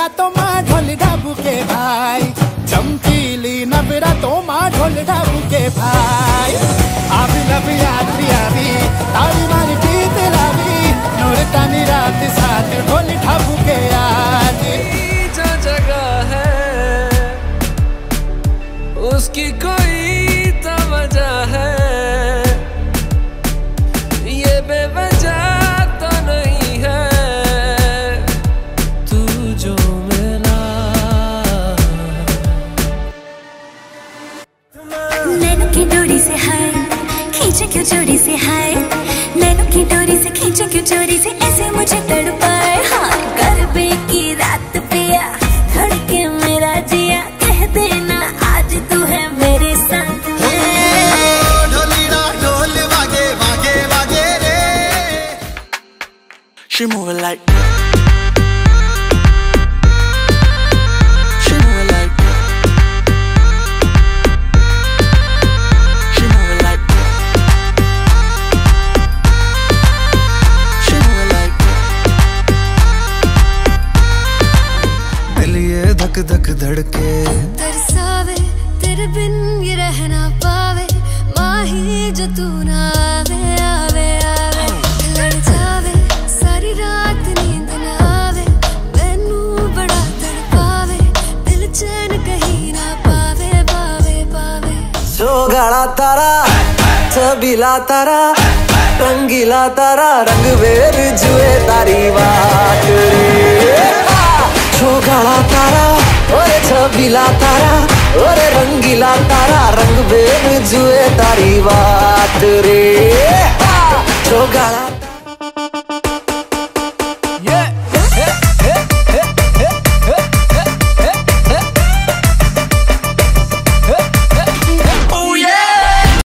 तो माँ ढोल डाबू के भाई, चमकीली नबरा तो माँ ढोल डाबू के भाई। आवी लवी आवी आवी तारी मारी पीत लावी, नूर तानी रात साथ ढोल डाबू के आज। जो जगह है उसकी कोई तो वजह है, ये बेवजह तो नहीं है। तू जो मिला नैनों की डोरी से हाय खींचे क्यों चोरी से हाय, नैनों की डोरी से खींचे क्यों चोरी से ऐसे मुझे तड़पाए। हाँ गरबे की रात पिया धड़के मेरा जिया, कह देना आज तू है मेरे साथ। ढोलीरा ढोल वागे वागे वागे रे। She moving like धक धक धड़के तरसावे तेरे बिन ये रह ना पावे, माही जो तू ना आवे आवे आवे। लड़ जावे सारी रात नींद ना आवे, मैनू बड़ा तड़पावे, दिल चैन कहीं ना पावे पावे पावे। सोगाड़ा तारा छबीला तारा रंगीला तारा, रंग वेर जुए तारी बात रे। सोगाड़ा तारा और छबीला तारा और रंगीला तारा, रंग बेर जुए तारी बात रे। सोगाड़ा